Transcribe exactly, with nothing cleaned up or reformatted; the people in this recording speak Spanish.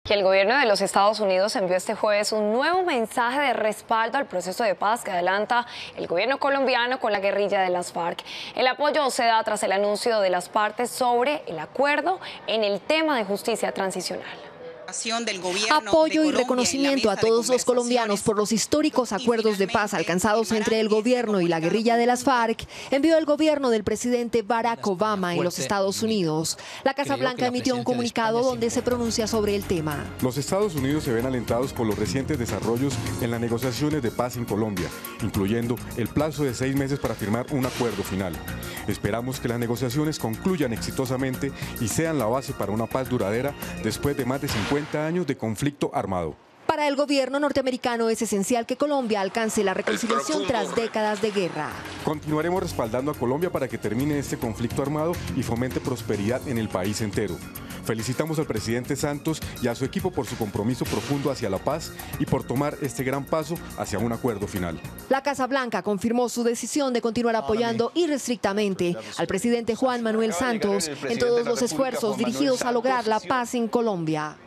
Que el gobierno de los Estados Unidos envió este jueves un nuevo mensaje de respaldo al proceso de paz que adelanta el gobierno colombiano con la guerrilla de las FARC. El apoyo se da tras el anuncio de las partes sobre el acuerdo en el tema de justicia transicional. Apoyo y reconocimiento a todos los colombianos por los históricos acuerdos de paz alcanzados entre el gobierno y la guerrilla de las FARC, envió el gobierno del presidente Barack Obama en los Estados Unidos. La Casa Blanca emitió un comunicado donde se pronuncia sobre el tema. Los Estados Unidos se ven alentados por los recientes desarrollos en las negociaciones de paz en Colombia, incluyendo el plazo de seis meses para firmar un acuerdo final. Esperamos que las negociaciones concluyan exitosamente y sean la base para una paz duradera después de más de cincuenta años de conflicto armado. Para el gobierno norteamericano es esencial que Colombia alcance la reconciliación tras décadas de guerra. Continuaremos respaldando a Colombia para que termine este conflicto armado y fomente prosperidad en el país entero. Felicitamos al presidente Santos y a su equipo por su compromiso profundo hacia la paz y por tomar este gran paso hacia un acuerdo final. La Casa Blanca confirmó su decisión de continuar apoyando irrestrictamente al presidente Juan Manuel Santos en todos los esfuerzos dirigidos a lograr la paz en Colombia.